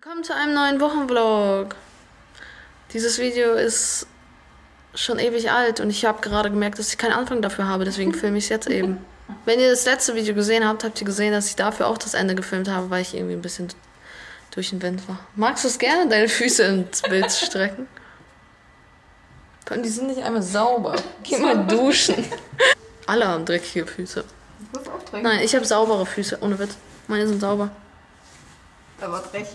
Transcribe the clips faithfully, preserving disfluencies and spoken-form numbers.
Willkommen zu einem neuen Wochenvlog. Dieses Video ist schon ewig alt und ich habe gerade gemerkt, dass ich keinen Anfang dafür habe, deswegen filme ich es jetzt eben. Wenn ihr das letzte Video gesehen habt, habt ihr gesehen, dass ich dafür auch das Ende gefilmt habe, weil ich irgendwie ein bisschen durch den Wind war. Magst du es gerne, deine Füße ins Bild strecken? Die sind nicht einmal sauber. Geh mal duschen. Alle haben dreckige Füße. Du hast auch dreckig. Nein, ich habe saubere Füße, ohne Witz. Meine sind sauber. Aber dreckig.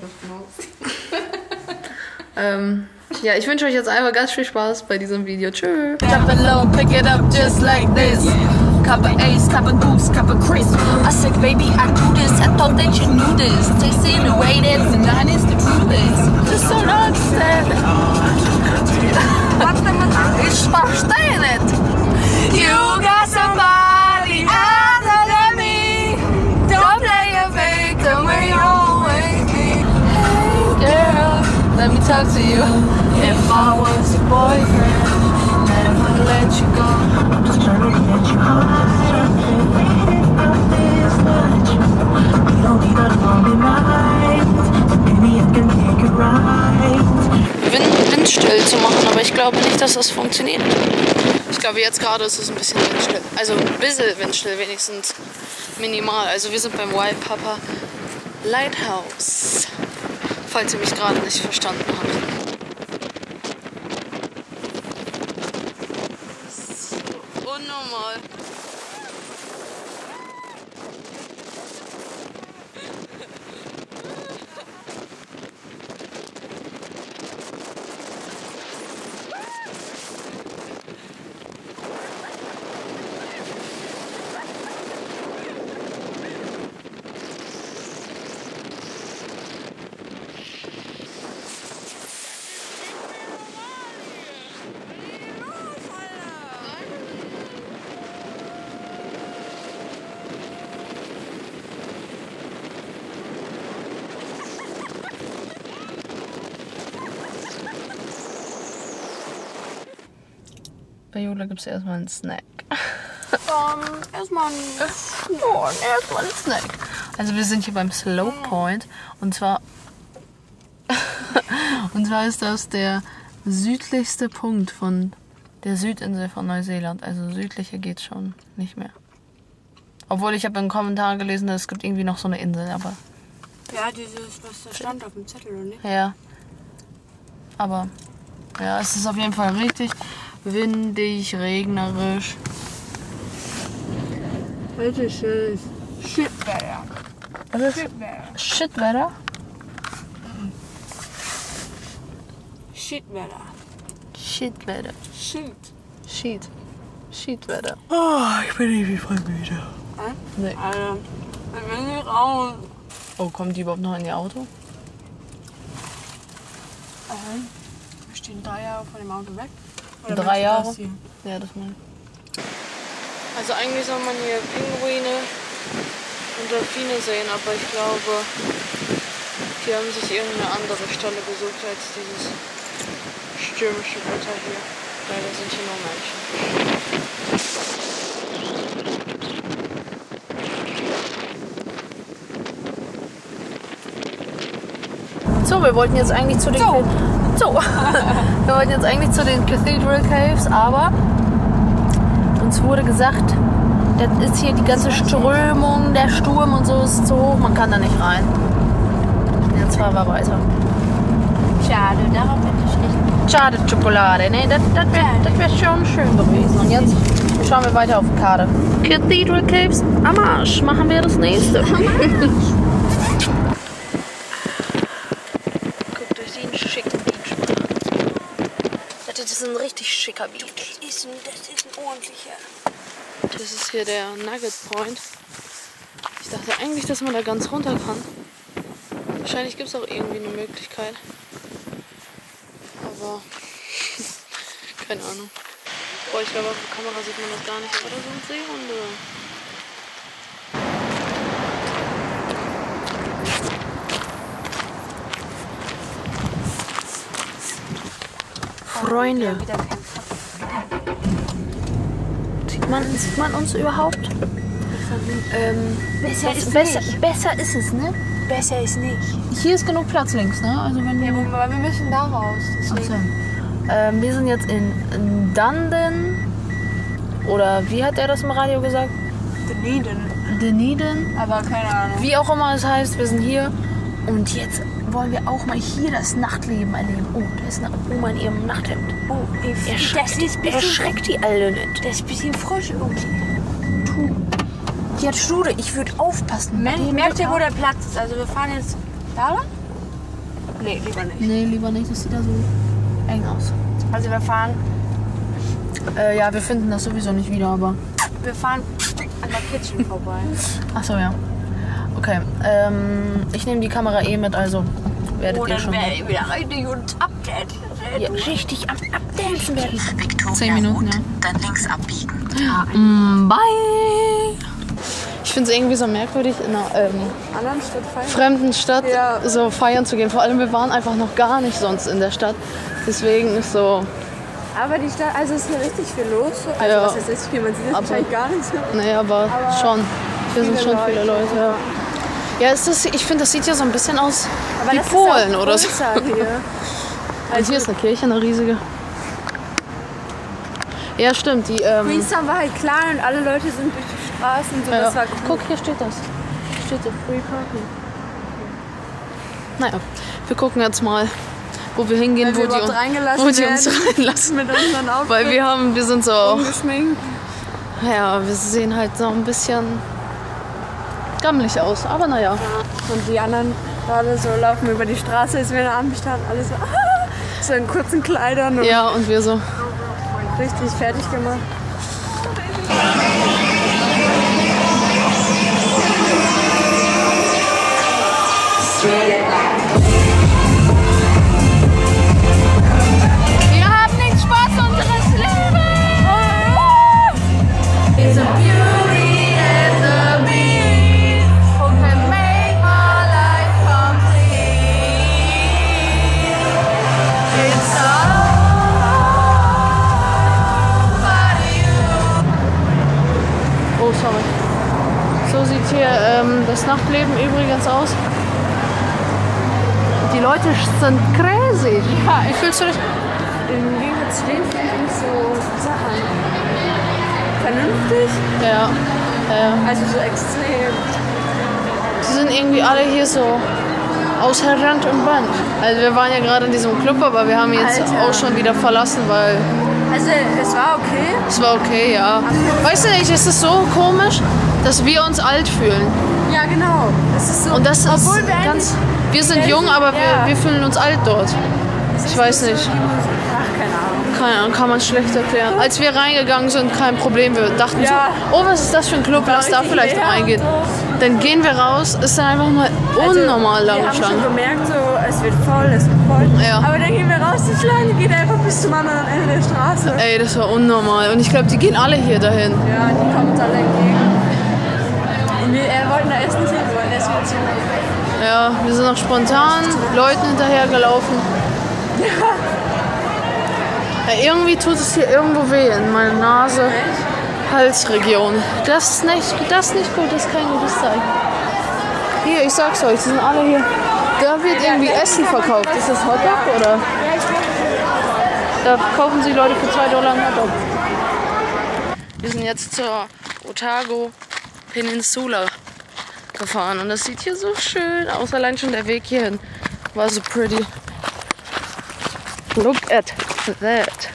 ähm, ja, ich wünsche euch jetzt einfach ganz viel Spaß bei diesem Video. Tschüss. Drop it low, pick it up just like this. Cup of Ace, cup of Goose, cup of Chris. I said, baby, I do this. I thought that you knew this. Tasting the way that the nine is the truth is. Just don't understand it. What's the matter? Ich verstehe nicht. You got somebody other than me. Don't play a victim when you're always me. Hey, girl, let me talk to you. If I was your boyfriend, never let you go. Just trying to get you high. This much. We don't need a lonely night. Maybe I can take it right. Wind, windstill zu machen, aber ich glaube nicht, dass das funktioniert. Ich glaube, jetzt gerade ist es ein bisschen windstill. Also ein bisschen windstill, wenigstens minimal. Also wir sind beim Wild Papa Lighthouse, falls ihr mich gerade nicht verstanden habt. So unnormal. Bei Jula gibt es erstmal einen Snack. Um, erstmal ein Oh, erstmal einen Snack. Also wir sind hier beim Slow Point und zwar und zwar ist das der südlichste Punkt von der Südinsel von Neuseeland. Also südlicher geht's schon nicht mehr. Obwohl ich habe in den Kommentaren gelesen, dass es gibt irgendwie noch so eine Insel, aber Ja, dieses, was da stand auf dem Zettel, oder nicht? ja. Aber ja, es ist auf jeden Fall richtig windig, regnerisch. Richtig schön. Shitwetter. Was ist Shitwetter. Shitwetter? Shitwetter. Shitwetter. Shit. Sheet. Sheetwetter. Oh, ich bin irgendwie voll müde. Hä? Nee. Alter, ich will nicht raus. Oh, kommen die überhaupt noch in ihr Auto? Ähm, wir stehen drei Jahre von dem Auto weg. Oder Drei meinst du Jahre? das hier? Ja, das meine ich. Also eigentlich soll man hier Pinguine und Delfine sehen, aber ich glaube, die haben sich irgendeine andere Stelle gesucht als dieses stürmische Wetter hier. Leider sind hier nur Menschen. So, wir wollten jetzt eigentlich zu den So. so. Wir wollten jetzt eigentlich zu den Cathedral Caves, aber uns wurde gesagt, das ist hier die ganze Strömung, der Sturm und so ist zu hoch, man kann da nicht rein. Jetzt fahren wir weiter. Schade, darauf hätte ich nicht. Schade, Schokolade, ne? Das, das wäre das wär schon schön gewesen. Und jetzt schauen wir weiter auf die Karte. Cathedral Caves am Arsch. Machen wir das nächste. Guckt euch den schicken Beach an. Das ist ein richtig schicker Beach. Das ist ein, das ist ein ordentlicher. Das ist hier der Nugget Point. Ich dachte eigentlich, dass man da ganz runter kann. Wahrscheinlich gibt es auch irgendwie eine Möglichkeit. Aber keine Ahnung. Boah, ich glaube, auf der Kamera sieht man das gar nicht. Aber da sind Seehunde. Freunde. Sieht man, sieht man uns überhaupt? Ähm, besser, ist besser, nicht. besser ist es, ne? besser ist nicht. Hier ist genug Platz links, ne? Also wenn Ja, wir... aber wir müssen da raus. Ach so. Deswegen. Ähm, wir sind jetzt in Dundon. Oder wie hat er das im Radio gesagt? Dunedin. Dunedin. Aber keine Ahnung. Wie auch immer es heißt, wir sind hier. Und jetzt wollen wir auch mal hier das Nachtleben erleben. Oh, da ist eine Oma in ihrem Nachthemd. Oh, ey, das Erschreckt, ist ein bisschen, erschreckt die Alte nicht. das ist ein bisschen frisch irgendwie. Die hat Schule, ich würde aufpassen. bei Men, dem merkt ihr, Wetter. wo der Platz ist? Also wir fahren jetzt da lang? Nee, lieber nicht. Nee, lieber nicht, das sieht da so eng aus. Also wir fahren, Äh, ja, wir finden das sowieso nicht wieder, aber... wir fahren an der Kitchen vorbei. Ach so, ja. Okay, ähm, ich nehme die Kamera eh mit, also werdet Oh, ihr dann schon... wäre ich wieder richtig und update. Ja, richtig am Abdancen werden. Victoria Zehn Minuten, Road, ja. dann links abbiegen. Mm, bye! Ich finde es irgendwie so merkwürdig, in einer ähm, Anderen Stadt feiern. fremden Stadt Ja. so feiern zu gehen. Vor allem, wir waren einfach noch gar nicht sonst in der Stadt. Deswegen ist so... Aber die Stadt, also es ist hier richtig viel los. Also Ja. was ist richtig viel? Man sieht jetzt Aber- wahrscheinlich gar nichts. Nee, aber, schon. Hier sind viele schon viele Leute, Leute, ja. Ja, es ist, ich finde, das sieht ja so ein bisschen aus Aber wie das Polen ist auch oder so. größer hier. Und hier ist eine Kirche, eine riesige. Ja, stimmt. Die, ähm, Queenstown war halt klein und alle Leute sind durch die Straßen. So, ja. das war cool. Guck, hier steht das. Hier steht so Free Parking. Naja, wir gucken jetzt mal, wo wir hingehen, Wenn wo wir die, überhaupt un- reingelassen wo die uns werden. reinlassen. Mit unseren Outfits. Weil wir haben, wir sind so, ungeschminkt. ja, wir sehen halt noch ein bisschen gammelig aus. Aber naja. Und die anderen gerade so laufen über die Straße, als wir in der Ampel standen. Alle so, ah, so in kurzen Kleidern und Ja, und wir so. richtig fertig gemacht. Wir haben den Spaß unseres Lebens! It's a beauty and the beast who can make our life complete. It's somebody you. Oh, sorry. So sieht hier ähm, das Nachtleben übrigens aus. Die Leute sind crazy. Ja, wie fühlst du dich? Im Gegensatz zu denen finde ich so Sachen vernünftig, Ja, ja. also so extrem. Die sind irgendwie alle hier so außer Rand und Band. Also wir waren ja gerade in diesem Club, aber wir haben ihn jetzt Alter. auch schon wieder verlassen, weil Also es war okay. es war okay, ja. Weißt du nicht, es ist so komisch, dass wir uns alt fühlen. Ja genau. Es ist so. Und das ist obwohl wir ganz... eigentlich- Wir sind Ja, jung, aber ja. wir, wir fühlen uns alt dort. es ist Ich weiß so nicht. die Musik- Ach, keine Ahnung. Keine Ahnung, kann man schlecht erklären. Als wir reingegangen sind, kein Problem. Wir dachten Ja. so, oh, was ist das für ein Club, lass da richtig vielleicht leer reingehen. und so. Dann gehen wir raus, ist dann einfach mal unnormal Also, lange wir haben Schlange. schon gemerkt, so, es wird voll, es wird voll. Ja. Aber dann gehen wir raus, die Schlange geht einfach bis zum anderen Ende der Straße. Ey, das war unnormal. Und ich glaube, die gehen alle hier dahin. Ja, die kommen uns alle entgegen. Und wir äh, wollten da erst nicht hin, wir wollten erst mal zu. Ja, wir sind noch spontan Leuten hinterhergelaufen. Ja, irgendwie tut es hier irgendwo weh in meiner Nase, Halsregion. Das ist nicht, das ist nicht gut, das ist kein gutes Zeichen. Hier, ich sag's euch, die sind alle hier. Da wird irgendwie Essen verkauft. Ist das Hotdog oder? Da kaufen sich Leute für zwei Dollar einen Hotdog. Wir sind jetzt zur Otago Peninsula gefahren und das sieht hier so schön aus. Allein schon der Weg hierhin war so pretty. Look at that.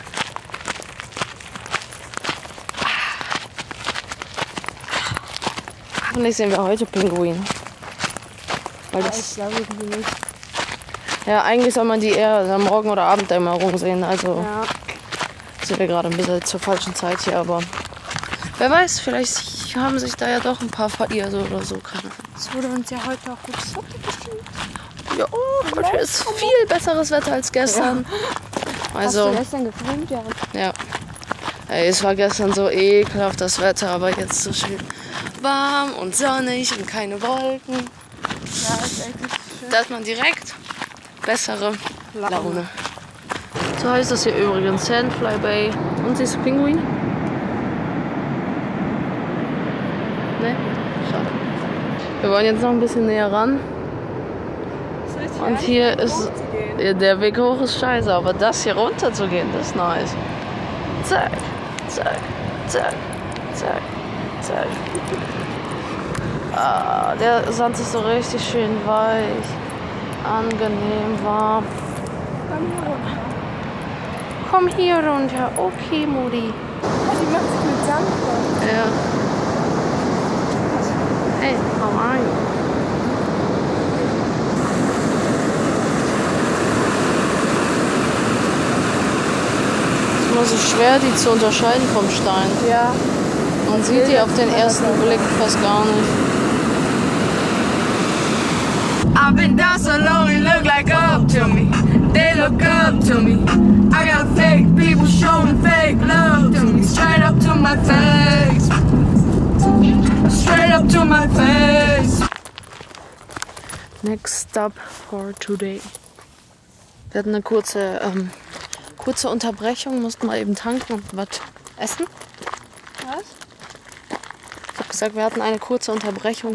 Hoffentlich sehen wir heute Pinguine. Weil das, glaube ich nicht. ja, eigentlich soll man die eher am Morgen- oder Abenddämmerung sehen. Also Ja. sind wir gerade ein bisschen zur falschen Zeit hier, aber wer weiß, vielleicht haben sich da ja doch ein paar verirrt oder so. Keine Ahnung. Es wurde uns ja heute auch gutes Wetter bestimmt. Ja, heute ist viel besseres Wetter als gestern. Also, Hast du gestern gefilmt? Ja. ja. Ey, es war gestern so ekelhaft das Wetter, aber jetzt so schön warm und sonnig und keine Wolken. Ja, ist echt richtig schön. Da hat man direkt bessere Laune. Laune. So heißt das hier übrigens, Sandfly Bay. Und siehst du Pinguin? Ne? Schade. Wir wollen jetzt noch ein bisschen näher ran. Und hier ist, ja, der Weg hoch ist scheiße, aber das hier runter zu gehen, das ist nice. Zack, zack, zack, zack, zack. Ah, der Sand ist so richtig schön weich, angenehm, warm. Komm hier runter. Okay, Mutti. Die macht sich mit Sand voll. Ja. Hey, how are you? Es ist immer so schwer, die zu unterscheiden vom Stein. Ja. Man sieht die auf den ersten Blick fast gar nicht. I've been down so long, it look like up to me. They look up to me. I got fake people showing fake love to me. Straight up to my face. Straight up to my face. Next stop for today. Wir hatten eine kurze, ähm, kurze Unterbrechung, mussten mal eben tanken und was essen. Was? Ich hab gesagt, wir hatten eine kurze Unterbrechung.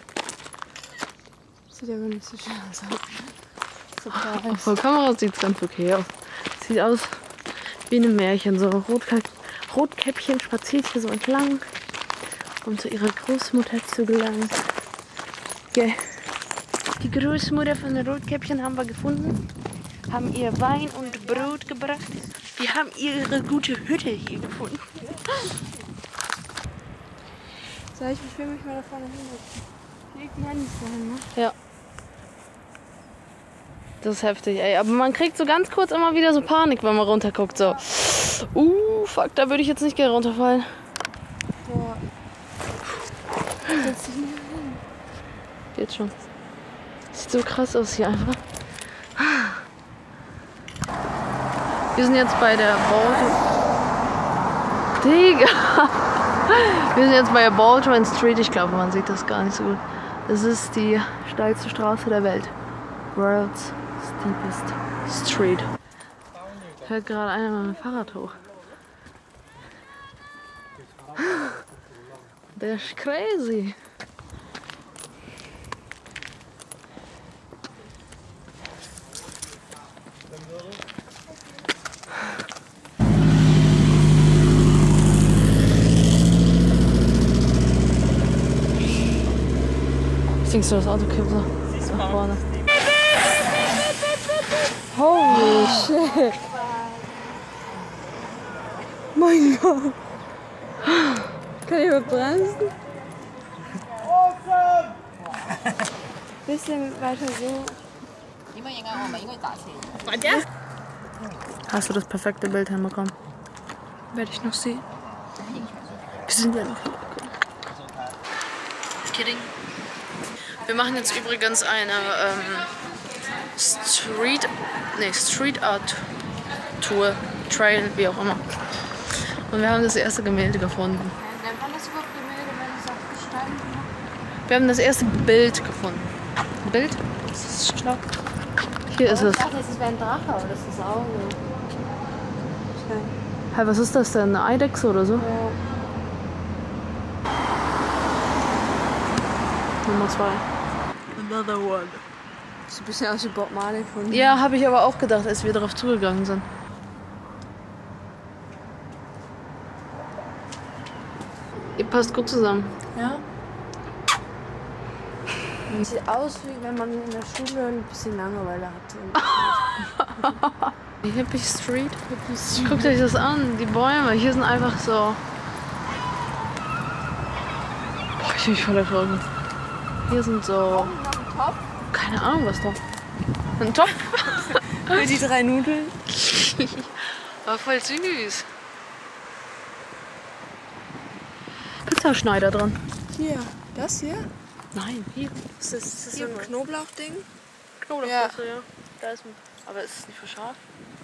Sieht aber nicht so schön aus. Auf der Kamera sieht es ganz okay aus. Sieht aus wie ein Märchen. So Rotkäpp Rotkäppchen spaziert hier so entlang, um zu ihrer Großmutter zu gelangen. Okay. Die Großmutter von den Rotkäppchen haben wir gefunden. Haben ihr Wein und Brot gebracht. Wir haben ihre gute Hütte hier gefunden. Soll ich mich mich mal da vorne hinsetzen? Hier kann nicht sein, ne? Ja. Das ist heftig, ey. Aber man kriegt so ganz kurz immer wieder so Panik, wenn man runterguckt. So, uh, fuck, da würde ich jetzt nicht gerne runterfallen. Boah. Setz dich nicht hin. Geht schon. Sieht so krass aus hier einfach. Wir sind jetzt bei der Baldwin. Digga! Wir sind jetzt bei der Baldwin Street. Ich glaube, man sieht das gar nicht so gut. Das ist die steilste Straße der Welt. World's steepest street. Fährt gerade einer mit dem Fahrrad hoch. Der ist crazy. Siehst du das Auto kippt so nach vorne? Holy shit. Mein Gott. Kann ich mal bremsen? Bisschen weiter so. Hast du das perfekte Bild hinbekommen? Werde ich noch sehen. Wir sind ja noch hier. Kidding. Wir machen jetzt übrigens eine ähm, Street, nee, Street Art Tour, Trail, wie auch immer. Und wir haben das erste Gemälde gefunden. Nennt man das überhaupt Gemälde, wenn es auf Gestein gemacht? Wir haben das erste Bild gefunden. Ein Bild? Das ist schlau. Hier ist es. Ich dachte, das wäre ein Drache, aber das ist auch so. Hey, was ist das denn? Eine Eidechse oder so? Ja. Nummer zwei. Another one. Sieht ein bisschen aus wie Bob Marley von. Ja, habe ich aber auch gedacht, als wir darauf zugegangen sind. Ihr passt gut zusammen. Ja. Sieht aus, wie wenn man in der Schule ein bisschen Langeweile hatte. Die Hippie Street. Hippie Street. Guckt euch das an, die Bäume. Hier sind einfach so. Boah, ich bin voll erschrocken. Hier sind so. Keine Ahnung, was da. Ein Topf? Für die drei Nudeln. War voll süß. Pizzaschneider dran. Hier, das hier? Nein, hier. Ist das, ist das so ein Knoblauchding? Knoblauchsoße, ja. Da ist ein. Aber ist es nicht für scharf?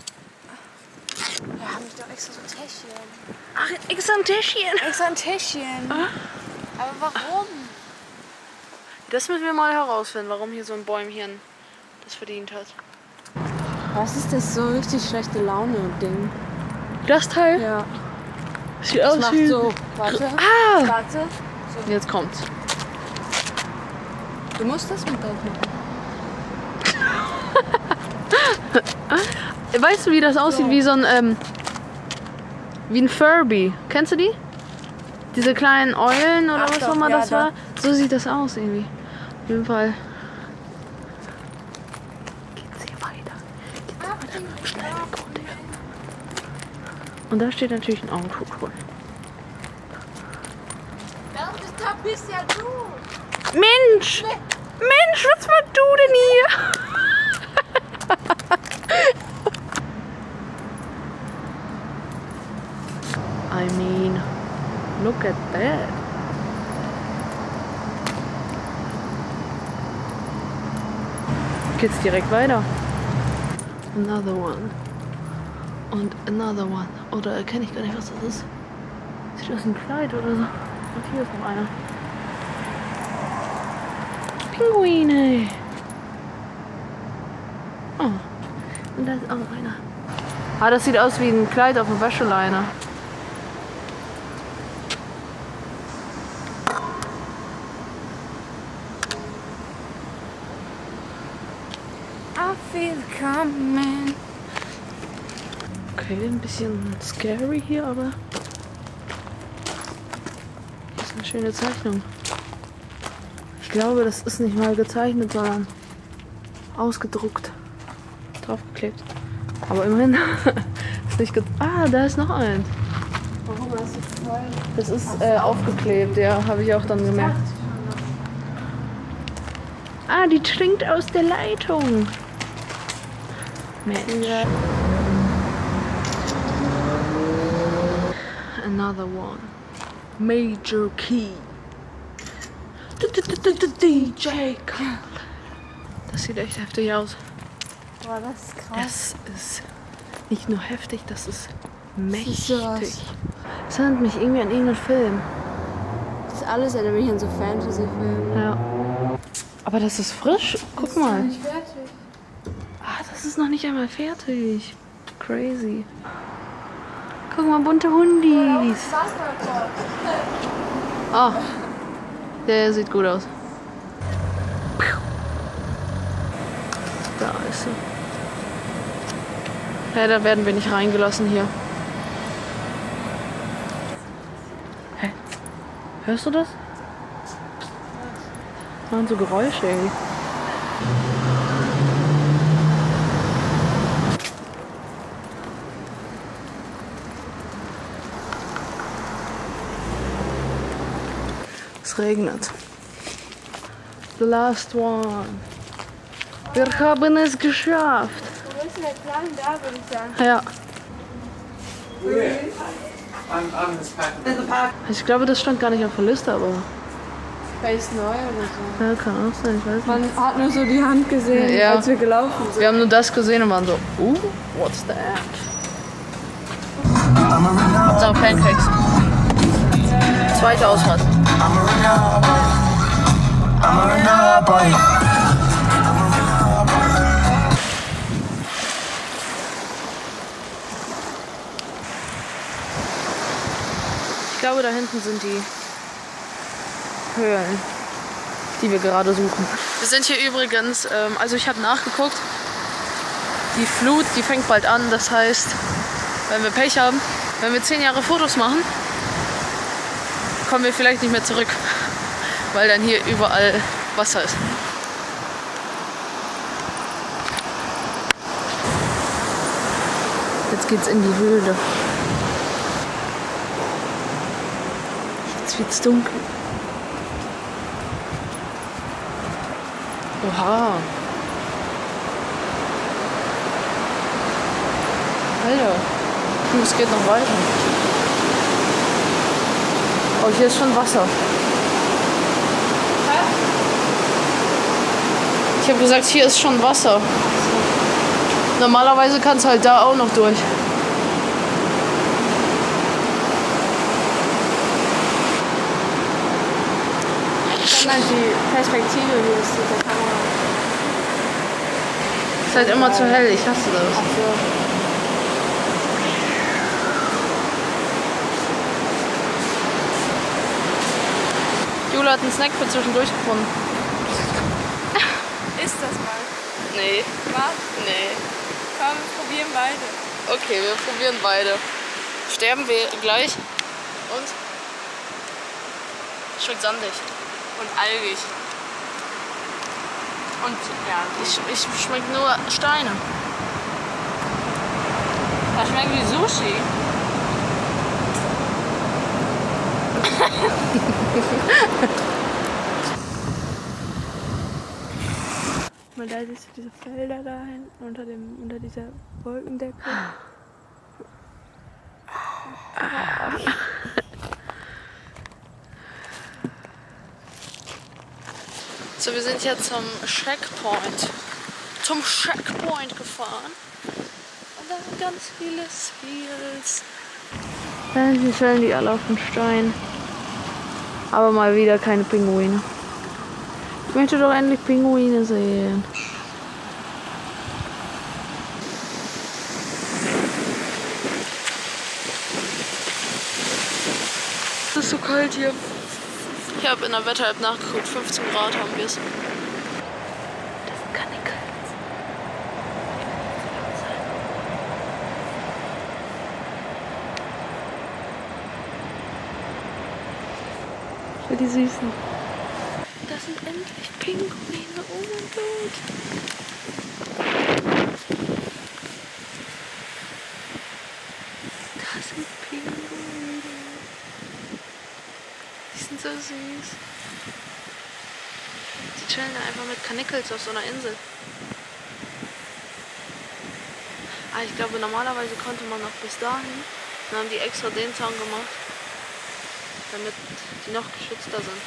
Ja, haben die doch extra so ein Täschchen. Ach, extra ein Täschchen. Extra ein Täschchen. Ah. Aber warum? Das müssen wir mal herausfinden, warum hier so ein Bäumchen das verdient hat. Was ist das so richtig schlechte Laune-Ding? Das Teil? Ja. Sieht Das aus macht wie. so. Warte. Ah! Warte. Jetzt kommt's. Du musst das mit drauf machen. Weißt du, wie das aussieht? Wie so ein, ähm, wie ein Furby. Kennst du die? Diese kleinen Eulen oder Ach was doch, auch immer ja, das doch. war? So sieht das aus irgendwie. Auf jeden Fall. Geht's hier weiter? Geht's hier weiter? Schnell weg, runter. Und da steht natürlich ein Auto drin. Da bist ja du. Mensch! Mensch, was machst du denn hier? I mean, look at that. Geht's direkt weiter. Another one. Und another one. Oder erkenne ich gar nicht, was das ist. Sieht aus wie ein Kleid oder so. Und hier ist noch einer. Pinguine. Oh. Und da ist auch noch einer. Ah, das sieht aus wie ein Kleid auf einer Wäscheleine. I feel coming. Okay, ein bisschen scary hier, aber hier ist eine schöne Zeichnung. Ich glaube, das ist nicht mal gezeichnet, sondern ausgedruckt. Draufgeklebt. Aber immerhin ist nicht ge Ah, da ist noch eins. Warum hast du zwei? Das ist äh, aufgeklebt, ja, habe ich auch dann gemerkt. Ah, die trinkt aus der Leitung. Mensch. Ja. Another one. Major Key. D J Khaled. Das sieht echt heftig aus. Boah, das ist krass. Das ist nicht nur heftig, das ist mächtig. Siehst du was? Das erinnert mich irgendwie an irgendeinen Film. Das ist alles erinnert mich an so Fantasy-Filme. Ja. Aber das ist frisch. Guck mal. Nicht fertig. Ah, das ist noch nicht einmal fertig. Crazy. Guck mal, bunte Hundis. Oh, der sieht gut aus. Da ist sie. Ja, da werden wir nicht reingelassen hier. Hä? Hörst du das? Das waren so Geräusche irgendwie. Es regnet. The last one. Wir haben es geschafft. Wo ist denn der Kleine da, würde ich sagen? Ja. I'm, I'm this pack. Ich glaube, das stand gar nicht auf der Liste, aber Space neu oder so. ja, kann auch sein, ich weiß nicht. Man hat nur so die Hand gesehen, Ja. als wir gelaufen sind. Wir haben nur das gesehen und waren so, uh, what's that? So, Pancakes. Zweite Ausfahrt. Ich glaube, da hinten sind die Höhlen, die wir gerade suchen. Wir sind hier übrigens, ähm, also ich habe nachgeguckt, die Flut, die fängt bald an. Das heißt, wenn wir Pech haben, wenn wir zehn Jahre Fotos machen, kommen wir vielleicht nicht mehr zurück, weil dann hier überall Wasser ist. Jetzt geht's in die Höhle. Jetzt wird's dunkel. Oha. Alter. Und es geht noch weiter. Oh, hier ist schon Wasser. Ich habe gesagt, hier ist schon Wasser. Normalerweise kann es halt da auch noch durch. Dann halt die Perspektive, wie es mit der Kamera. Ist halt immer zu hell, ich hasse das. Ach so. Jule hat einen Snack für zwischendurch gefunden. Ist das mal? Nee. Was? Nee. wir probieren beide. Okay, wir probieren beide. Sterben wir gleich. Und? Schmeckt sandig. Und algig. Und ja, Ich, ich schmeckt nur Steine. das schmeckt wie Sushi. Mal da siehst du diese Felder da hinten unter, dem, unter dieser Wolkendecke. So, wir sind jetzt zum Checkpoint. Zum Checkpoint gefahren. Und da sind ganz viele Seals. Dann stellen die alle auf den Stein. Aber mal wieder keine Pinguine. Ich möchte doch endlich Pinguine sehen. Es ist so kalt hier. Ich habe in der Wetter-App nachgeguckt, fünfzehn Grad haben wir es. Das sind Kanickel. Für die Süßen. Das sind endlich Pinguine, oh mein Gott. Das sind Pinguine. Die sind so süß. Die chillen da einfach mit Kanickel auf so einer Insel. Ah, ich glaube, normalerweise konnte man noch bis dahin. Dann haben die extra den Zaun gemacht, damit die noch geschützter sind.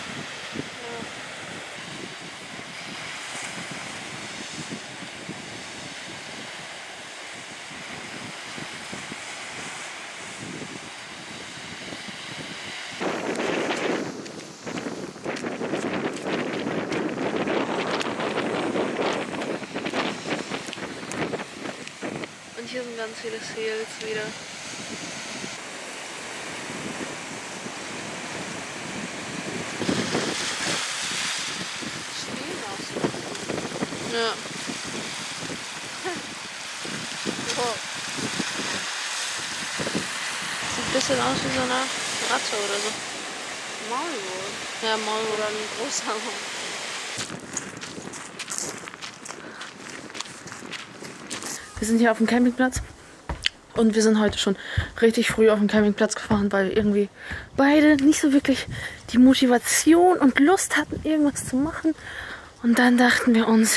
Und hier sind ganz viele Seals wieder. Ja. Wow. Sieht ein bisschen aus wie so eine Ratte oder so. Maulwurf. Ja, Maulwurf. Oder ein großer Hund. Wir sind hier auf dem Campingplatz. Und wir sind heute schon richtig früh auf dem Campingplatz gefahren, weil wir irgendwie beide nicht so wirklich die Motivation und Lust hatten, irgendwas zu machen. Und dann dachten wir uns,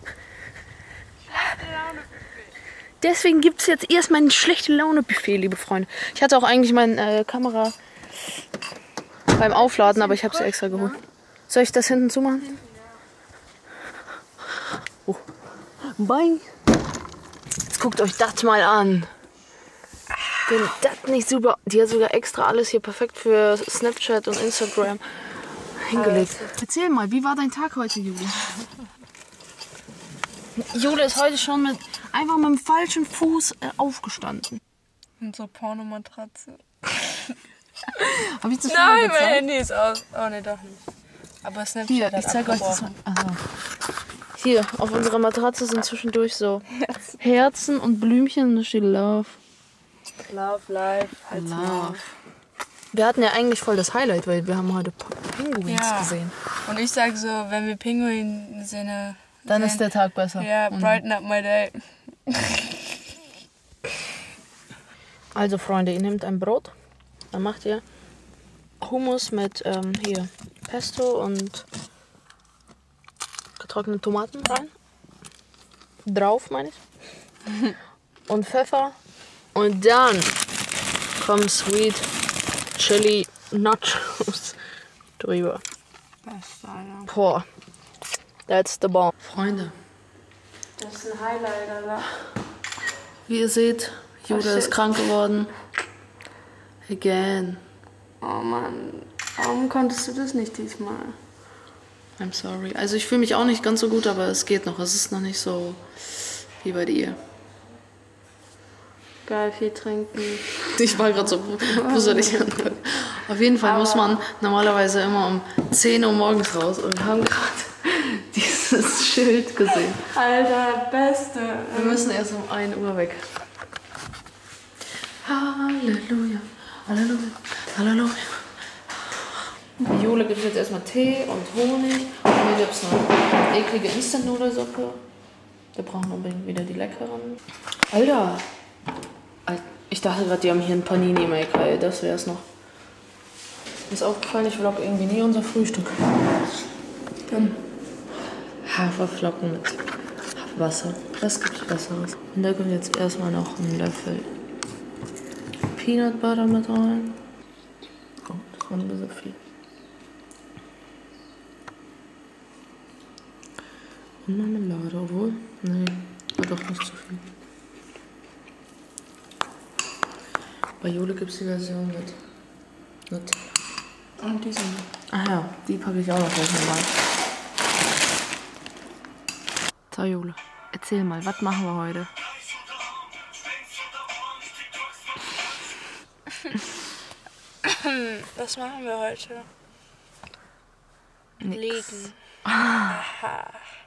deswegen gibt es jetzt erstmal ein schlechte Laune-Buffet, liebe Freunde. Ich hatte auch eigentlich meine äh, Kamera beim Aufladen, aber ich habe sie extra geholt. Soll ich das hinten zumachen? Oh. Bye. Jetzt guckt euch das mal an. Wenn das nicht super... Die hat sogar extra alles hier perfekt für Snapchat und Instagram hingelegt. Erzähl mal, wie war dein Tag heute, Jule? Jule ist heute schon mit einfach mit dem falschen Fuß äh, aufgestanden. Und so Pornomatratze. Hab ich das schon Nein, mal mein gezeigt? Handy ist aus. Oh ne, doch nicht. Aber Snapchat Hier, hat ich zeig euch das mal. abgebrochen. Aha. Hier, auf unserer Matratze sind zwischendurch so Herzen und Blümchen und da steht Love. Love, life, halt Love. Wir hatten ja eigentlich voll das Highlight, weil wir haben heute Pinguins Ja. gesehen. Und ich sag so, wenn wir Pinguin sehen, äh, Dann sehen, ist der Tag besser. Ja, Und- brighten up my day. Also Freunde, ihr nehmt ein Brot, dann macht ihr Hummus mit ähm, hier Pesto und getrockneten Tomaten rein. Drauf, meine ich. Und Pfeffer. Und dann kommen Sweet Chili Nachos drüber. Best, Alter. Boah, that's the bomb. Freunde, Das ist ein Highlight, Alter. wie ihr seht, Julia Oh, shit. ist krank geworden. Again. Oh Mann, warum konntest du das nicht diesmal? I'm sorry. Also ich fühle mich auch nicht ganz so gut, aber es geht noch. Es ist noch nicht so wie bei dir. Geil, viel trinken. Ich war gerade so puzzelig. Auf jeden Fall muss man normalerweise immer um zehn Uhr morgens raus. Und wir haben gerade dieses Schild gesehen. Alter, beste. Wir müssen erst um ein Uhr weg. Halleluja, Halleluja, Halleluja. Bei Jule gibt es jetzt erstmal Tee und Honig. Und mir gibt es eine eklige Instant-Nudelsuppe. Wir brauchen unbedingt wieder die leckeren. Alter! Ich dachte gerade, die haben hier einen Panini-Maker, ey. Das wär's noch. Mir ist aufgefallen, ich vlog irgendwie nie unser Frühstück. Dann Haferflocken mit Wasser. Was gibt's Besseres? Und da kommt jetzt erstmal noch ein Löffel Peanut Butter mit rein. Oh, das war ein bisschen viel. Und Marmelade, obwohl? Nee, war doch nicht zu viel. Bei Jule gibt es die Version mit Nutella. Und die sind. Ach ja, die packe ich auch noch gleich mal rein. So Jule, erzähl mal, was machen wir heute? Was machen wir heute? Nix. Liegen. Ah.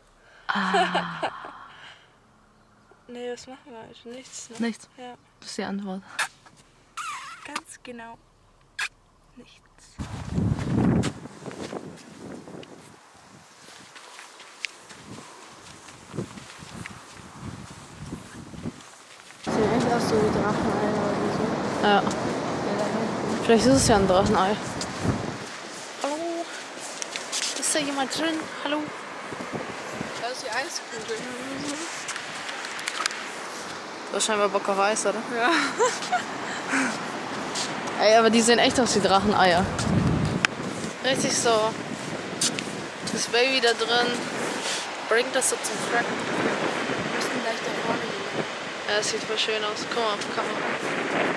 Nee, was machen wir heute? Nichts. Ne? Nichts. Ja, Das ist die Antwort. ganz genau. Nichts. Sieht echt aus so wie Dracheneier oder so. Ja. Vielleicht ist es ja ein Drachenei. Hallo? Ist da jemand drin? Hallo? Da ist die Eiskugel. Du hast scheinbar Bock auf Eis, oder? Ja. Ey, aber die sehen echt aus wie Dracheneier. Richtig so. Das Baby da drin bringt das so zum Fracken. Wir müssen gleich da vorne gehen. Ja, das sieht voll schön aus. Guck mal auf die Kamera.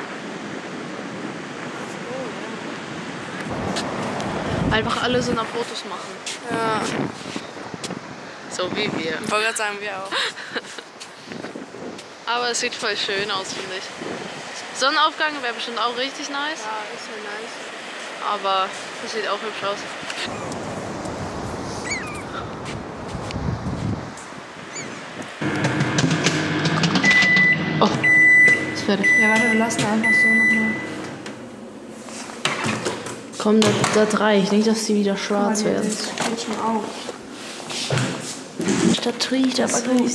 Einfach alle so nach Fotos machen. Ja. So wie wir. Ich wollte gerade sagen, wir auch. Aber es sieht voll schön aus, finde ich. Sonnenaufgang wäre bestimmt auch richtig nice. Ja, ist ja nice. Aber das sieht auch hübsch aus. Oh, ist fertig. Ja, warte, wir lassen einfach so nochmal. Komm, das, das reicht. Nicht, dass die wieder schwarz werden. Das geht schon auf. Das riecht aber gut.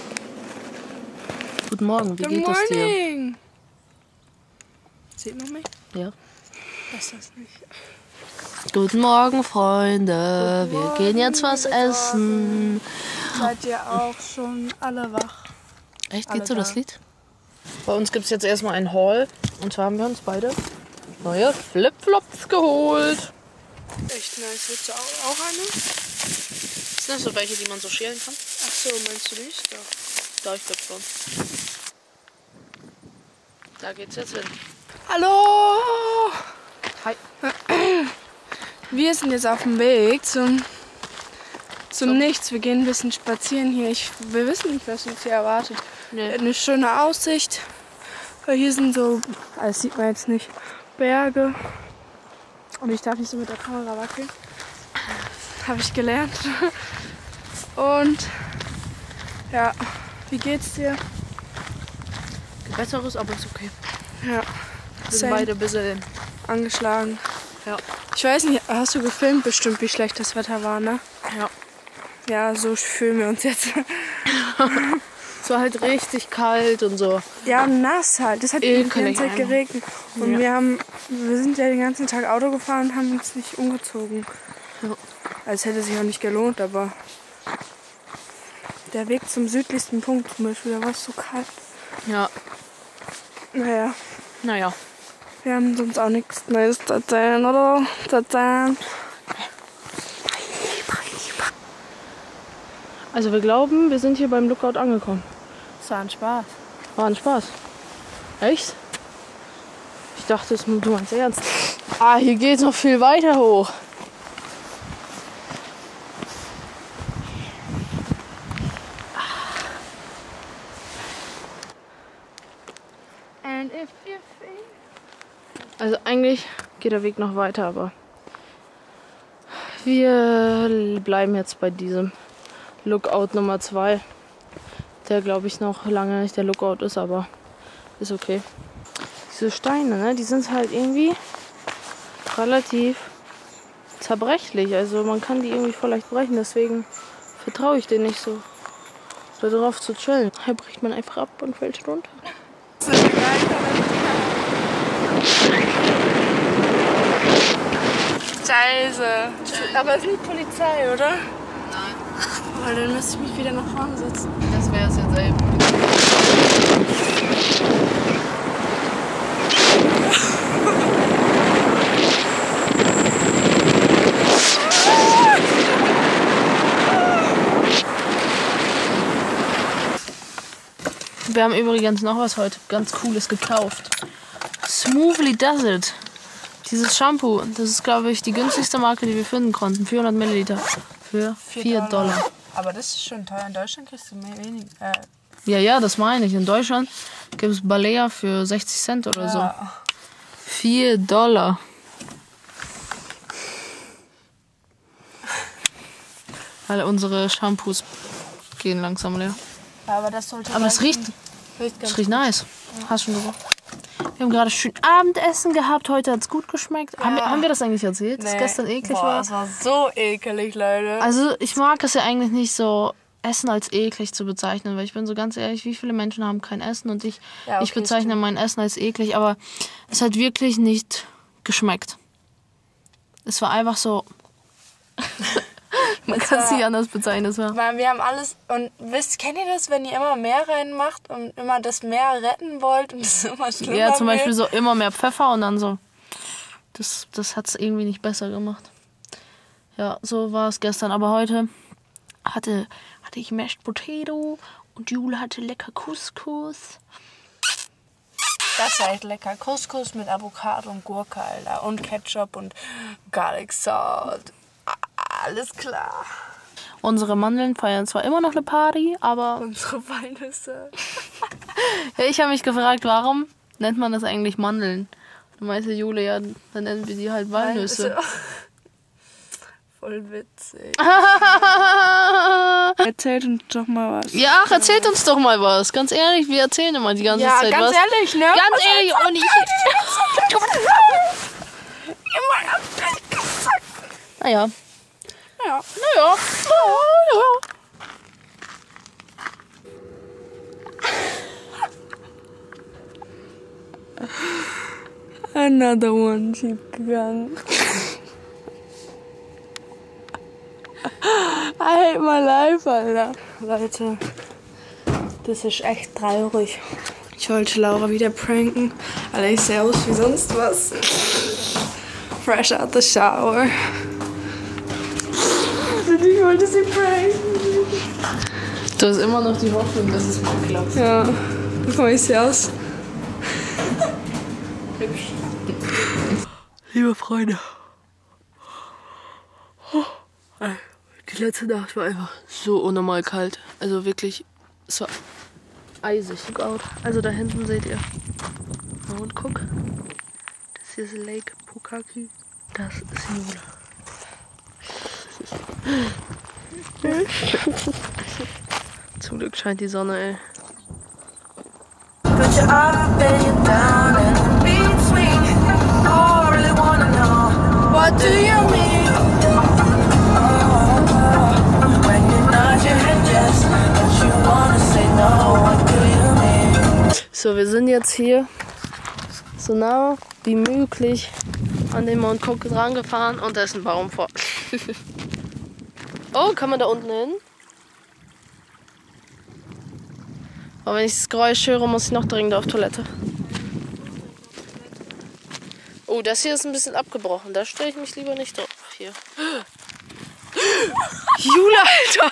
Guten Morgen, wie Good geht es dir? morning. Sieht man mich? Ja. Ist das nicht? Guten Morgen, Freunde. Guten Wir gehen jetzt Morgen, was guten essen. Seid ihr auch schon alle wach? Echt, Alle geht so da. das Lied? Bei uns gibt es jetzt erstmal einen Haul. Und zwar haben wir uns beide neue Flipflops geholt. Echt nice. Willst du auch, auch eine? Das sind so welche, die man so schälen kann. Ach so, meinst du nicht? Doch. Da, ich glaube schon. Da geht's jetzt hin. Hallo! Hi. Wir sind jetzt auf dem Weg zum, zum Nichts. Wir gehen ein bisschen spazieren hier. Ich, wir wissen nicht, was uns hier erwartet. Nee. Eine schöne Aussicht. Weil hier sind so, das sieht man jetzt nicht, Berge. Und ich darf nicht so mit der Kamera wackeln. Habe ich gelernt. Und ja, wie geht's dir? Besseres, aber ist okay. Ja, Wir sind same. beide ein bisschen. Angeschlagen. Ja. Ich weiß nicht, hast du gefilmt bestimmt, wie schlecht das Wetter war, ne? Ja. Ja, so fühlen wir uns jetzt. Es war halt richtig kalt und so. Ja, nass halt. Das hat die ganze Ekelig Zeit einfach. geregnet. Und Ja. wir haben, wir sind ja den ganzen Tag Auto gefahren und haben uns nicht umgezogen. Ja. Also es hätte sich auch nicht gelohnt, aber der Weg zum südlichsten Punkt zum Beispiel, da war es so kalt. Ja. Naja, Naja. wir haben sonst auch nichts Neues zu erzählen, oder? Zu erzählen. Also wir glauben, wir sind hier beim Lookout angekommen. Es war ein Spaß. War ein Spaß. Echt? Ich dachte, das du meinst ernst. Ah, hier geht's noch viel weiter hoch. And if, if, Also eigentlich geht der Weg noch weiter, aber wir bleiben jetzt bei diesem Lookout Nummer zwei. Der glaube ich noch lange nicht der Lookout ist, aber ist okay. Diese Steine, ne, die sind halt irgendwie relativ zerbrechlich. Also man kann die irgendwie voll leicht brechen, deswegen vertraue ich denen nicht so. So drauf zu chillen. Hier bricht man einfach ab und fällt runter. Scheiße. Aber es ist nicht Polizei, oder? Nein. Weil dann müsste ich mich wieder nach vorne setzen. Das wäre es jetzt eben. Wir haben übrigens noch was heute ganz Cooles gekauft. Smoothly Does It. Dieses Shampoo, das ist glaube ich die günstigste Marke, die wir finden konnten. vierhundert Milliliter für vier Dollar. Aber das ist schon teuer. In Deutschland kriegst du mehr wenig. Äh. Ja, ja, das meine ich. In Deutschland gibt es Balea für sechzig Cent oder so. Ja. vier Dollar. Alle unsere Shampoos gehen langsam leer. Ja, aber das sollte. Aber es riecht, riecht, es riecht nice. Ja. Hast du schon gesagt. Wir haben gerade schön Abendessen gehabt. Heute hat es gut geschmeckt. Ja. Haben, wir, haben wir das eigentlich erzählt, dass nee. gestern eklig Boah, war? Das war so ekelig, Leute. Also ich mag es ja eigentlich nicht so, Essen als eklig zu bezeichnen, weil ich bin so ganz ehrlich, wie viele Menschen haben kein Essen und ich, ja, okay, ich bezeichne stimmt. mein Essen als eklig, aber es hat wirklich nicht geschmeckt. Es war einfach so... Man kann es nicht anders bezeichnen. Das war. Wir haben alles, und wisst, kennt ihr das, wenn ihr immer mehr reinmacht und immer das Meer retten wollt und es immer schlimmer Ja, zum wird? Beispiel so immer mehr Pfeffer und dann so. Das, das hat es irgendwie nicht besser gemacht. Ja, so war es gestern. Aber heute hatte, hatte ich Mashed Potato und Jule hatte lecker Couscous. Das war echt lecker. Couscous mit Avocado und Gurke, Alter. Und Ketchup und Garlic Salt. Alles klar. Unsere Mandeln feiern zwar immer noch eine Party, aber... Unsere Walnüsse. Ja, ich habe mich gefragt, warum nennt man das eigentlich Mandeln? Dann meinte Jule, ja, dann nennen wir die halt Walnüsse. Walnüsse. Voll witzig. Erzählt uns doch mal was. Ja, ach, erzählt uns doch mal was. Ganz ehrlich, wir erzählen immer die ganze ja, Zeit ganz was. Ja, ganz ehrlich, ne? Ganz was ehrlich, und ich... Naja. Ja. Naja. Naja. Another one schief gegangen. I hate my life, Alter. Leute, das ist echt traurig. Ich wollte Laura wieder pranken, Alter, ich sehe aus wie sonst was. Fresh out the shower. Ich wollte sie pranken. Du hast immer noch die Hoffnung, dass es mal klappt. Ja, guck mal, ich sehe aus. Hübsch. Liebe Freunde. Die letzte Nacht war einfach so unnormal kalt. Also wirklich, es war eisig. Also da hinten seht ihr. Und guck. Das hier ist Lake Pukaki. Das ist Jule. Zum Glück scheint die Sonne, ey. What do you mean? When you nod your head yes, but you wanna say no. What do you mean? So, wir sind jetzt hier so nah wie möglich an den Mount Cook dran gefahren und da ist ein Baum vor. Oh, kann man da unten hin? Aber wenn ich das Geräusch höre, muss ich noch dringend auf Toilette. Oh, das hier ist ein bisschen abgebrochen. Da stelle ich mich lieber nicht drauf. Hier. Jule, Alter!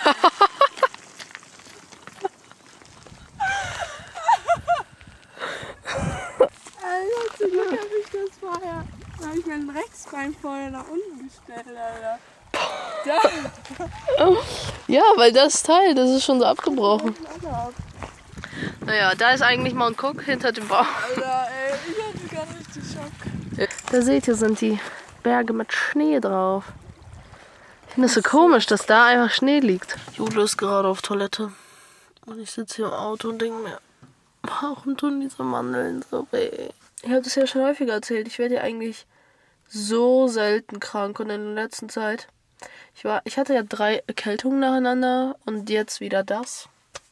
Alter, zum Glück hab ich das vorher. Da hab ich mein Rechtsbein vorher nach unten gestellt, Alter. Da. Ja, weil das Teil, das ist schon so abgebrochen. Naja, da ist eigentlich Mount Cook hinter dem Baum. Alter, ey, ich hatte gar richtig Schock. Da seht ihr, sind die Berge mit Schnee drauf. finde es so komisch, dass da einfach Schnee liegt. Jule ist gerade auf Toilette. Und ich sitze hier im Auto und denke mir, warum tun diese Mandeln so weh? Ich habe das ja schon häufiger erzählt. Ich werde ja eigentlich so selten krank. Und in der letzten Zeit, ich war, ich hatte ja drei Erkältungen nacheinander und jetzt wieder das.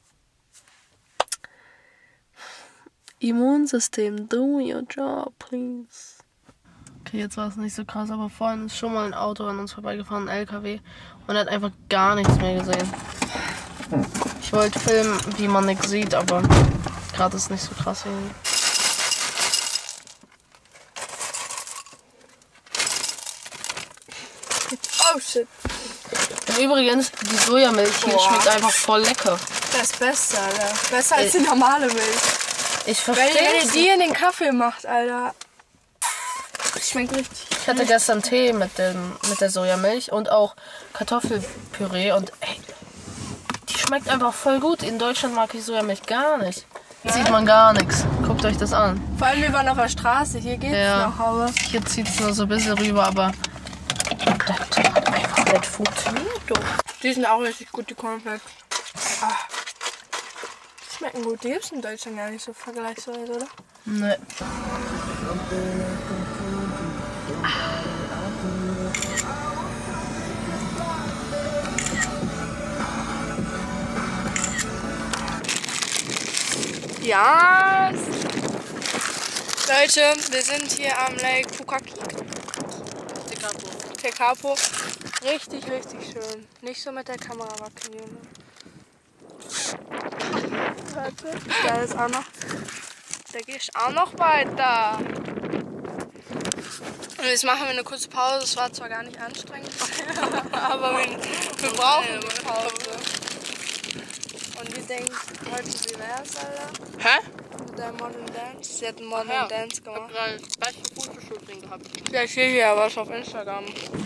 Immunsystem, do your job, please. Okay, jetzt war es nicht so krass, aber vorhin ist schon mal ein Auto an uns vorbeigefahren, ein L K W, und er hat einfach gar nichts mehr gesehen. Ich wollte filmen, wie man nichts sieht, aber gerade ist nicht so krass irgendwie. Oh shit. Und übrigens, die Sojamilch hier schmeckt einfach voll lecker. Das ist besser, Alter. Besser als die normale Milch. Ich Wenn verstehe ihr die in den Kaffee macht, Alter. Schmeckt richtig. Ich hatte gestern Tee mit, dem, mit der Sojamilch und auch Kartoffelpüree und ey, die schmeckt einfach voll gut. In Deutschland mag ich Sojamilch gar nicht. Hier sieht man gar nichts. Guckt euch das an. Vor allem, wir waren auf der Straße. Hier geht's Ja. noch, aber... Hier zieht es nur so ein bisschen rüber, aber das hat einfach nicht funktioniert. Doch. Die sind auch richtig gut, die Cornflakes. Ah. Die schmecken gut. Die gibt's in Deutschland gar nicht so vergleichsweise, oder? Nee. Ja. Leute, wir sind hier am Lake Pukaki. Tekapo. Richtig, richtig schön. Nicht so mit der Kamera wackeln, Junge. Warte, da ist auch noch. Da gehe ich auch noch weiter. Und jetzt machen wir eine kurze Pause. Es war zwar gar nicht anstrengend, aber wir, wir brauchen eine Pause. Und wie denkt heute, wie wär's, Alter? Hä? Mit deinem Modern Dance? Sie hat einen Modern Ja. Dance Ich hab gemacht. gerade das beste Fotoshooting gehabt. Ja, ich sehe ja was auf Instagram.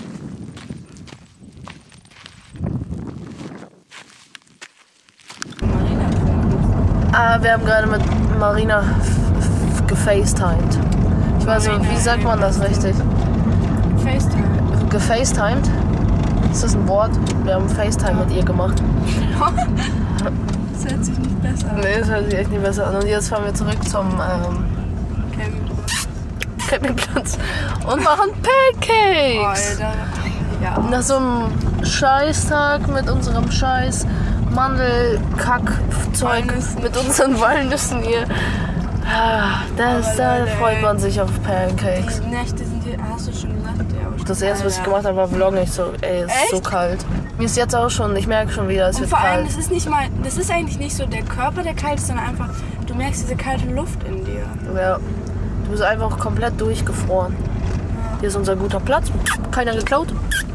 Ah, wir haben gerade mit Marina f- f- gefacetimed. Ich weiß nicht, wie sagt man das richtig? FaceTime. Gefacetimed? Ist das ein Wort? Wir haben FaceTime mit ihr gemacht. Das hört sich nicht besser an. Nee, das hört sich echt nicht besser an. Und jetzt fahren wir zurück zum ähm, Campingplatz. Campingplatz und machen Pancakes. Alter. Ja. Nach so einem Scheißtag mit unserem Scheiß Mandelkackzeug, Walnüssen. mit unseren Walnüssen hier. Ah, das, Aber da Leute, freut ey. man sich auf Pancakes. Die Nächte sind hier, hast du schon gesagt? Ja, aber Das erste, was ich Alter. gemacht habe, war Vloggen. Ich so, ey, es ist so Echt? kalt. Mir ist jetzt auch schon, ich merke schon wieder, es Und wird vor allem, kalt. das ist nicht mal, das ist eigentlich nicht so der Körper, der kalt ist, sondern einfach, du merkst diese kalte Luft in dir. Ja, du bist einfach komplett durchgefroren. Hier ist unser guter Platz, keiner geklaut.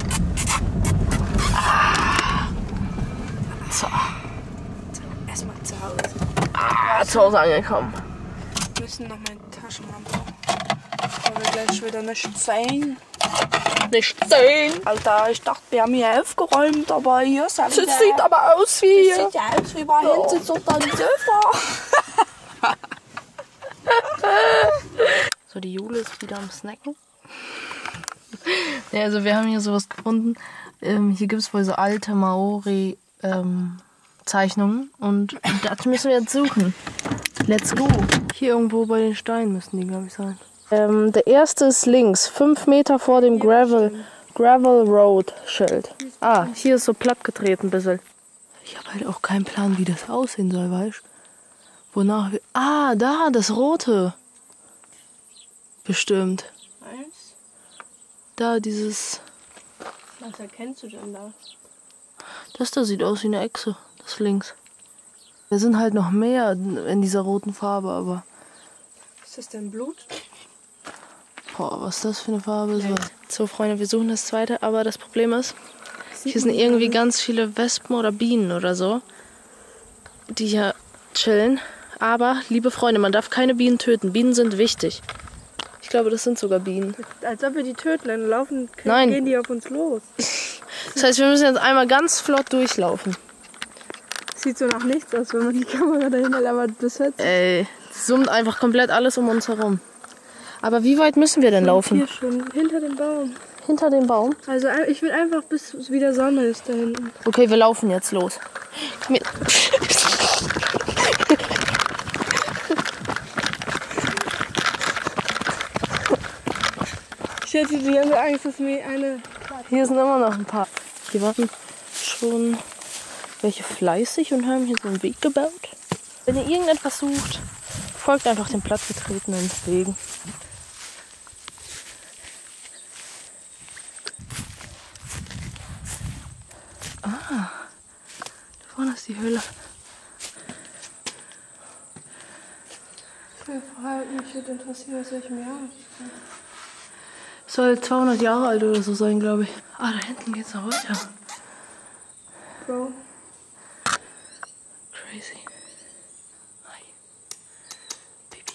So, Erstmal zu Hause. ah, zu Hause angekommen. Wir müssen noch meine Taschenlampe. Weil wir gleich wieder nichts sehen. Nicht sehen. Alter, ich dachte, wir haben hier aufgeräumt, aber hier ist Das sieht aber aus wie... Das sieht ja aus wie bei hinten sitzt unter dem Sofa. So, die Jule ist wieder am Snacken. Ja, also wir haben hier sowas gefunden. Ähm, hier gibt es wohl so alte Maori ähm, Zeichnungen und das müssen wir jetzt suchen. Let's go. Hier irgendwo bei den Steinen müssen die, glaube ich, sein. Ähm, der erste ist links, fünf Meter vor dem Gravel, Gravel Road Schild. Ah, hier ist so plattgetreten ein bisschen. Ich habe halt auch keinen Plan, wie das aussehen soll, weißt du? Wonach wir... Ah, da, das rote. Bestimmt. Eins? Da, dieses... Was erkennst du denn da? Das da sieht aus wie eine Echse. Das links. Wir sind halt noch mehr in dieser roten Farbe, aber... Ist das denn Blut? Boah, was ist das für eine Farbe? So, so Freunde, wir suchen das zweite, aber das Problem ist, hier sind irgendwie ganz viele Wespen oder Bienen oder so, die hier chillen. Aber, liebe Freunde, man darf keine Bienen töten. Bienen sind wichtig. Ich glaube, das sind sogar Bienen. Als ob wir die töten, dann laufen, Nein. gehen die auf uns los. Das heißt, wir müssen jetzt einmal ganz flott durchlaufen. Sieht so nach nichts aus, wenn man die Kamera dahin hält, aber das hört sich Ey, es summt einfach komplett alles um uns herum. Aber wie weit müssen wir denn laufen? hier schon hinter dem Baum. Hinter dem Baum? Also ich will einfach, bis es wieder Sonne ist da hinten. Okay, wir laufen jetzt los. Komm hier. Ich hätte die ganze Angst, dass mir eine... Hier sind immer noch ein paar. Die waren schon welche fleißig und haben hier so einen Weg gebaut. Wenn ihr irgendetwas sucht, folgt einfach den plattgetretenen Wegen. Ah, da vorne ist die Höhle. Mich würde interessieren, aus welchem Jahr. Soll zweihundert Jahre alt oder so sein, glaube ich. Ah, da hinten geht's noch weiter. Bro. Crazy. Hi. Baby.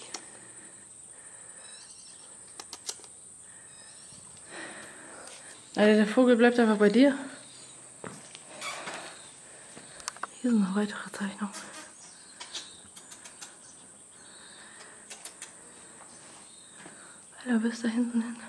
Alter, der Vogel bleibt einfach bei dir. Hier sind noch weitere Zeichnungen. Alter, bis da hinten hin.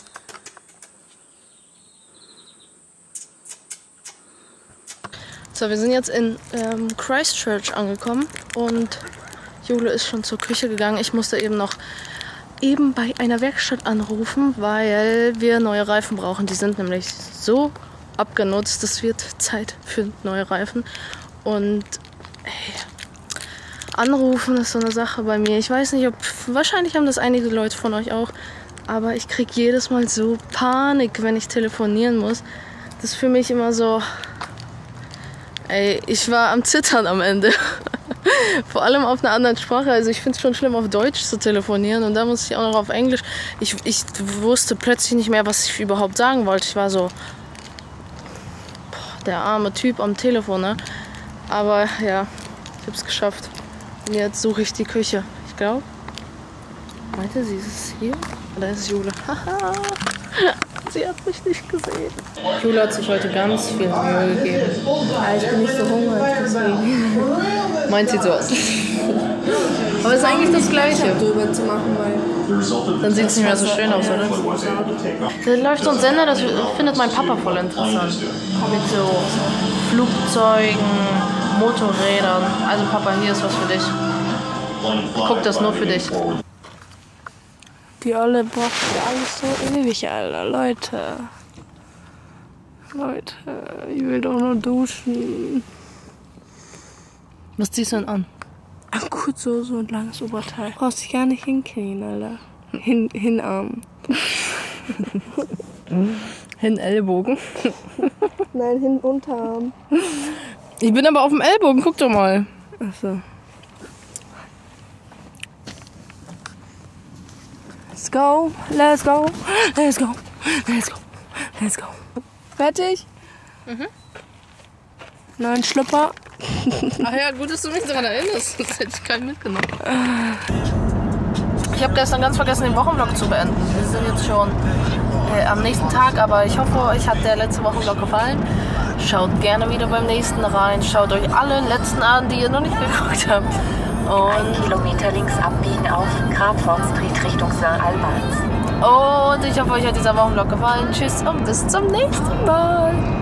So, wir sind jetzt in ähm, Christchurch angekommen und Jule ist schon zur Küche gegangen. Ich musste eben noch eben bei einer Werkstatt anrufen, weil wir neue Reifen brauchen. Die sind nämlich so abgenutzt, es wird Zeit für neue Reifen. Und ey, anrufen ist so eine Sache bei mir. Ich weiß nicht, ob, wahrscheinlich haben das einige Leute von euch auch, aber ich kriege jedes Mal so Panik, wenn ich telefonieren muss. Das ist für mich immer so... Ey, ich war am Zittern am Ende. Vor allem auf einer anderen Sprache. Also ich finde es schon schlimm, auf Deutsch zu telefonieren. Und da musste ich auch noch auf Englisch. Ich, ich wusste plötzlich nicht mehr, was ich überhaupt sagen wollte. Ich war so... Boah, der arme Typ am Telefon, ne? Aber ja, ich habe es geschafft. Und jetzt suche ich die Küche. Ich glaube... Meinte sie, ist es hier? Da ist Jule. Haha. Sie hat mich nicht gesehen. Jule hat sich heute ganz viel Mühe gegeben. Ja, ich bin nicht so hungrig, deswegen. Meint sie so aus. Aber es ist eigentlich das Gleiche. Drüber zu machen, weil... Dann sieht es nicht mehr so schön aus, oder? Da läuft so ein Sender, das findet mein Papa voll interessant. Mit so Flugzeugen, Motorrädern. Also Papa, hier ist was für dich. Guck das nur für dich. Die Olle braucht ja alles so ewig, Alter. Leute. Leute, ich will doch nur duschen. Was ziehst du denn an? Ach gut, so, so ein langes Oberteil. Brauchst dich gar nicht hinknien, Alter. Hin, hinarmen. Hin Ellbogen. Nein, hin Unterarm. Ich bin aber auf dem Ellbogen, guck doch mal. Achso. Let's go, let's go, let's go, let's go, let's go. Fertig? Mhm. Neuen Schlüpper. Ach ja, gut, dass du mich daran erinnerst. Sonst hätte ich keinen mitgenommen. Ich habe gestern ganz vergessen, den Wochenvlog zu beenden. Wir sind jetzt schon äh, am nächsten Tag, aber ich hoffe, euch hat der letzte Wochenvlog gefallen. Schaut gerne wieder beim nächsten rein. Schaut euch alle letzten an, die ihr noch nicht geguckt habt. Und ein Kilometer links abbiegen auf Grafforst Street Richtung Sankt Albans. Und ich hoffe, euch hat dieser Wochenvlog gefallen. Tschüss und bis zum nächsten Mal.